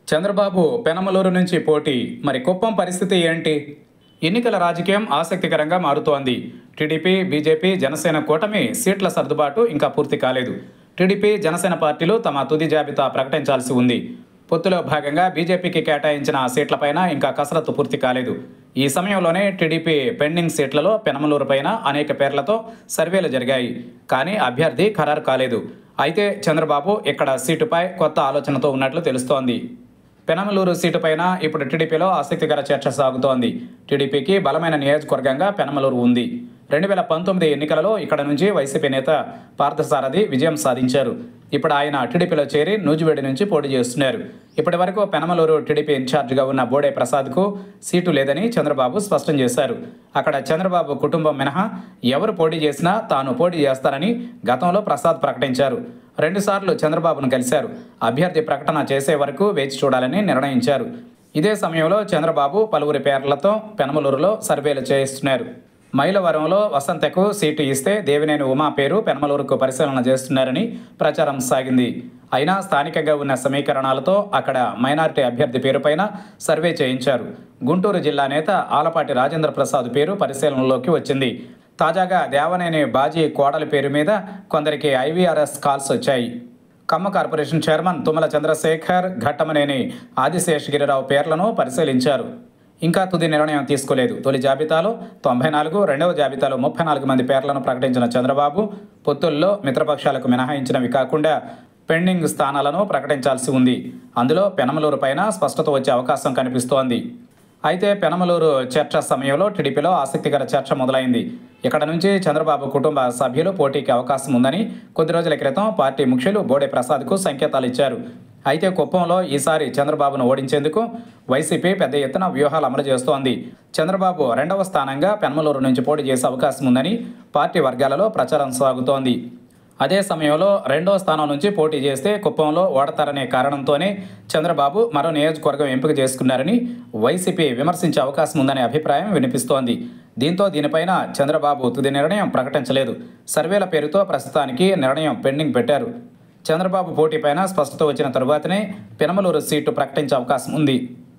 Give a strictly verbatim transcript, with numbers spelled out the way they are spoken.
చంద్రబాబు పెనమలూరు నుంచి పోటీ. మరి కుప్పం పరిస్థితి ఏంటి? ఎన్నికల రాజకీయం ఆసక్తికరంగా మారుతోంది. టీడీపీ, బీజేపీ, జనసేన కూటమి సీట్ల సర్దుబాటు ఇంకా పూర్తి కాలేదు. టీడీపీ, జనసేన పార్టీలు తమ తుది జాబితా ప్రకటించాల్సి ఉంది. పొత్తులో భాగంగా బీజేపీకి కేటాయించిన సీట్లపైన ఇంకా కసరత్తు పూర్తి కాలేదు. ఈ సమయంలోనే టీడీపీ పెండింగ్ సీట్లలో పెనమలూరు పైన అనేక పేర్లతో సర్వేలు జరిగాయి. కానీ అభ్యర్థి ఖరారు కాలేదు. అయితే చంద్రబాబు ఇక్కడ సీటుపై కొత్త ఆలోచనతో ఉన్నట్లు తెలుస్తోంది. పెనమలూరు సీటుపైన ఇప్పుడు టీడీపీలో ఆసక్తికర చర్చ సాగుతోంది. టీడీపీకి బలమైన నియోజకవర్గంగా పెనమలూరు ఉంది. రెండు వేల పంతొమ్మిది ఎన్నికలలో ఇక్కడ నుంచి వైసీపీ నేత పార్థసారథి విజయం సాధించారు. ఇప్పుడు ఆయన టీడీపీలో చేరి నూజివేడి నుంచి పోటీ చేస్తున్నారు. ఇప్పటి వరకు పెనమలూరు టీడీపీ ఇన్ఛార్జిగా ఉన్న బోడే ప్రసాద్కు సీటు లేదని చంద్రబాబు స్పష్టం చేశారు. అక్కడ చంద్రబాబు కుటుంబం మినహా ఎవరు పోటీ చేసినా తాను పోటీ చేస్తానని గతంలో ప్రసాద్ ప్రకటించారు. రెండుసార్లు చంద్రబాబును కలిశారు. అభ్యర్థి ప్రకటన చేసే వరకు వేచి చూడాలని నిర్ణయించారు. ఇదే సమయంలో చంద్రబాబు పలువురి పేర్లతో పెనమలూరులో సర్వేలు చేయిస్తున్నారు. మైలవరంలో వసంతకు సీటు ఇస్తే దేవినేని ఉమా పేరు పెనమలూరుకు పరిశీలన చేస్తున్నారని ప్రచారం సాగింది. అయినా స్థానికంగా ఉన్న సమీకరణాలతో అక్కడ మైనారిటీ అభ్యర్థి పేరుపైన సర్వే చేయించారు. గుంటూరు జిల్లా నేత ఆలపాటి రాజేంద్ర ప్రసాద్ పేరు పరిశీలనలోకి వచ్చింది. తాజాగా దేవనేని బాజీ కోడలి పేరు మీద కొందరికి ఐవీఆర్ఎస్ కాల్స్ వచ్చాయి. ఖమ్మ కార్పొరేషన్ చైర్మన్ తుమ్మల చంద్రశేఖర్, ఘట్టమనేని ఆదిశేషగిరిరావు పేర్లను పరిశీలించారు. ఇంకా తుది నిర్ణయం తీసుకోలేదు. తొలి జాబితాలో తొంభై నాలుగు, రెండవ జాబితాలో ముప్పై నాలుగు మంది పేర్లను ప్రకటించిన చంద్రబాబు పొత్తుల్లో మిత్రపక్షాలకు మినహాయించినవి కాకుండా పెండింగ్ స్థానాలను ప్రకటించాల్సి ఉంది. అందులో పెనమలూరు పైన స్పష్టత వచ్చే అవకాశం కనిపిస్తోంది. అయితే పెనమలూరు చర్చ సమయంలో టీడీపీలో ఆసక్తికర చర్చ మొదలైంది. ఇక్కడ నుంచి చంద్రబాబు కుటుంబ సభ్యులు పోటీకి అవకాశం ఉందని కొద్ది రోజుల క్రితం పార్టీ ముఖ్యులు బోడే ప్రసాద్కు సంకేతాలు ఇచ్చారు. అయితే కుప్పంలో ఈసారి చంద్రబాబును ఓడించేందుకు వైసీపీ పెద్ద ఎత్తున వ్యూహాలు అమలు చేస్తోంది. చంద్రబాబు రెండవ స్థానంగా పెనమలూరు నుంచి పోటీ చేసే అవకాశం ఉందని పార్టీ వర్గాలలో ప్రచారం సాగుతోంది. అదే సమయంలో రెండో స్థానం నుంచి పోటీ చేస్తే కుప్పంలో ఓడతారనే కారణంతోనే చంద్రబాబు మరో నియోజకవర్గం ఎంపిక చేసుకున్నారని వైసీపీ విమర్శించే అవకాశం ఉందనే అభిప్రాయం వినిపిస్తోంది. దీంతో దీనిపైన చంద్రబాబు తుది నిర్ణయం ప్రకటించలేదు. సర్వేల పేరుతో ప్రస్తుతానికి నిర్ణయం పెండింగ్ పెట్టారు. చంద్రబాబు పోటీపైన స్పష్టత వచ్చిన తరువాతనే పెనమలూరు సీటు ప్రకటించే అవకాశం ఉంది.